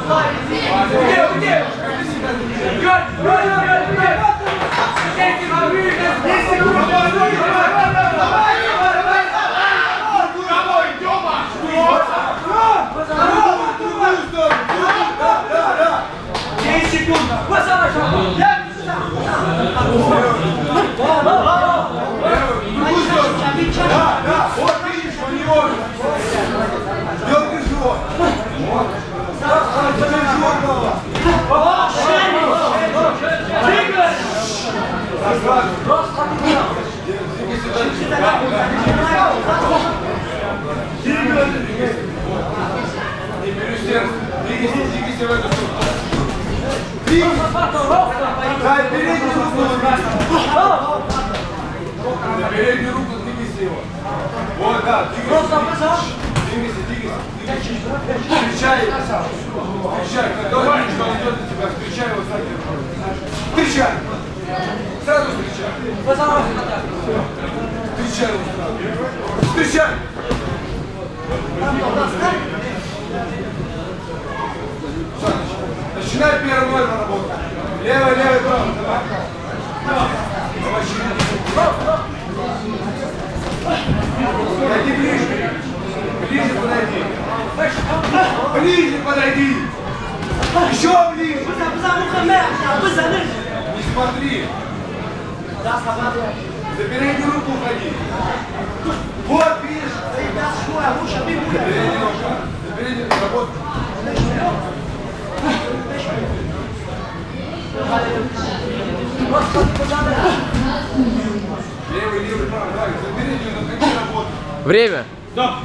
Двигайся в эту сторону. Дай переднюю руку. На переднюю руку двигайся его. Вот, да, двигайся. Двигайся. Встречай. Встречай. Как говоришь, что он идет на тебя, встречай его сзади. Встречай. Сразу встречай. Встречай его сразу. Встречай. Начинай первый номер работать. Левый, правый. Подойди ближе. Ближе подойди. Еще ближе. Не смотри. За переднюю руку уходи. Вот, видишь. Передняя ножка. За переднюю работу. Левый, правый. За переднюю, на какие работы? Время. Стоп.